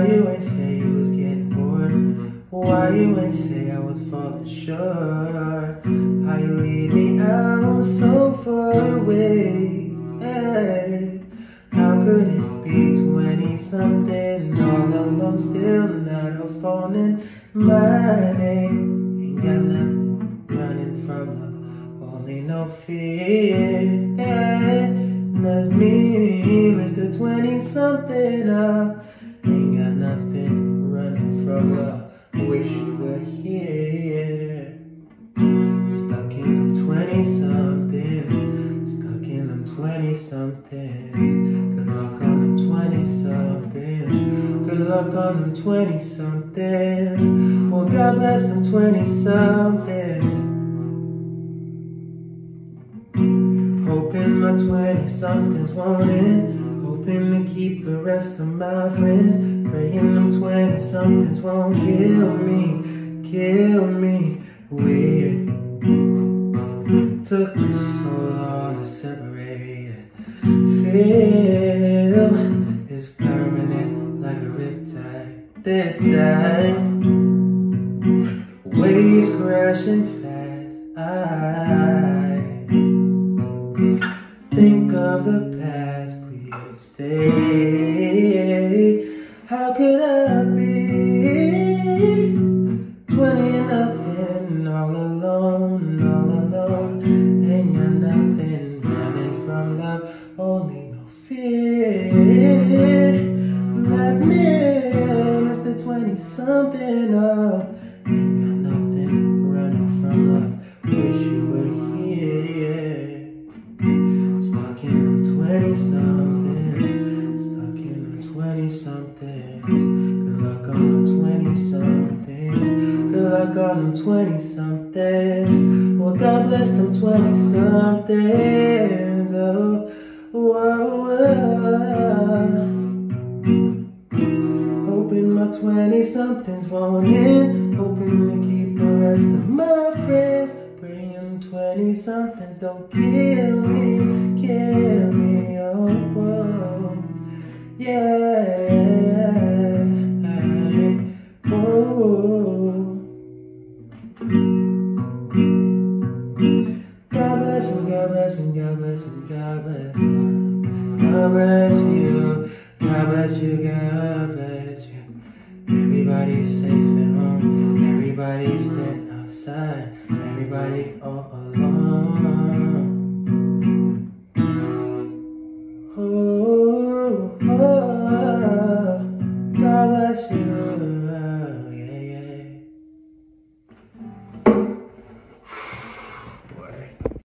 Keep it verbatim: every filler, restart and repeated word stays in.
Why you ain't say you was getting bored? Why you ain't say I was falling short? How you leave me out so far away? Hey. How could it be twenty-something all alone, still not a phone in my name? Ain't got nothing running from love, only no fear. Hey. That's me, Mister twenty-something. uh, Ain't got nothing running from love, wish you were here. Stuck in them twenty-somethings, stuck in them twenty-somethings. Good luck on them twenty-somethings, good luck on them twenty-somethings. Well, God bless them twenty-somethings. Hoping my twenty-somethings won't end, hoping to keep the rest of my friends. Praying them twenty-somethings won't kill me, kill me. Weird. Took us so long to separate. Feel is permanent like a riptide. This time, waves crashing fast. I think of the past, please stay. How could I be twenty and nothing, all alone, all alone? Ain't got nothing running from love, only no fear. That's me, Mister twenty-something. Oh, ain't got nothing running from love, wish you were here. Stuck in them twenty-somethings, stuck in them twenty-somethings. Good luck on them twenty-somethings, good luck on them twenty-somethings. Well, God bless them twenty-somethings. Oh, whoa, whoa. Hoping my twenty-somethings won't end, hoping to keep the rest of my friends. Praying them twenty-somethings don't kill me, kill me, oh, whoa, yeah, oh. God bless him, God bless him, God bless him, God bless him. God bless you, God bless you, God bless you. Everybody's safe at home, everybody's staying outside, everybody, oh, oh.